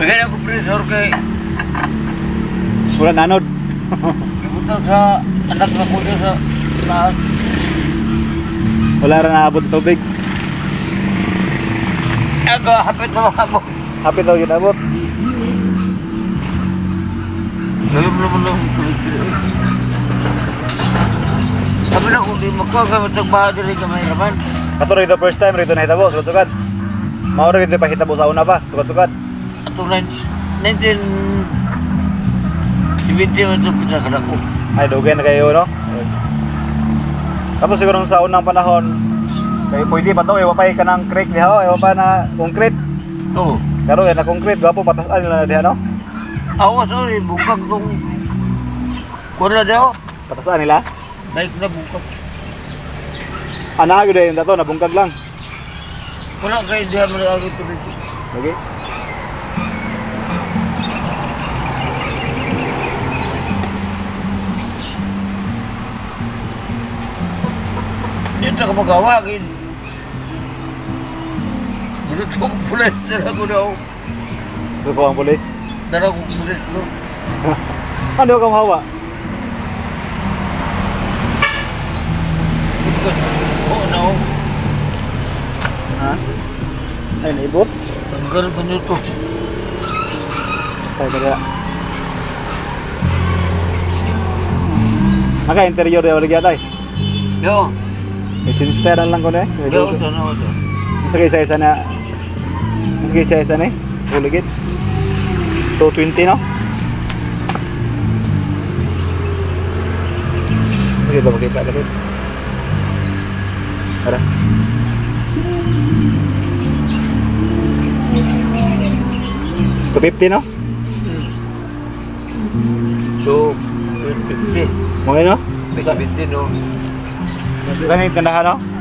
Bigyan ako pressure kay Wala nanod. ibutang sa anak na ko sa taas. Wala ra naabot sa tubig. Aga, hapit na ako. Hapit daw yun abot. Lulong. Sabi na kung di magkagamit ang baha dili ka mahirapan. Ato rin the first time rito nahitabo, sugad-sugad. Mao rin ito pahitabo sa una pa, sugad-sugad. Atong 1970 man ito pinagkala ko. Ay, dugay na kayo, no? Tapos siguro sa unang panahon, kaya pwede pa to, iwa pa ka ng creek diha, iwa pa na concrete. Oo. Pero yan na concrete, gapo patasan nila na diha, no? Ako, sorry, bukag tong kuna daw. Patasan nila. Naik na bukag. Ana gyud yung dato, nabungkag lang. Wala kayo diha mo na agad tuloy. Okay. Dito ka magawagin. Dito ko pulis na ako daw. Suko ang pulis. Dara ko pulis ko. Ano ka mahawa? Oo na ako. Ha? Ay, naibot? Tanggal ko nito. Ay, kaya. Naka-interior na wala gyatay. Yo. May sinsteran lang ko na eh. Yo, ito na ito. Sige isa-isa na. Sige isa-isa na eh. Uligid. 220 no? Sige ba makita ka dito? Tara. $250 no? So, 50. Mga no? May 70 no. Ganit kandahan no?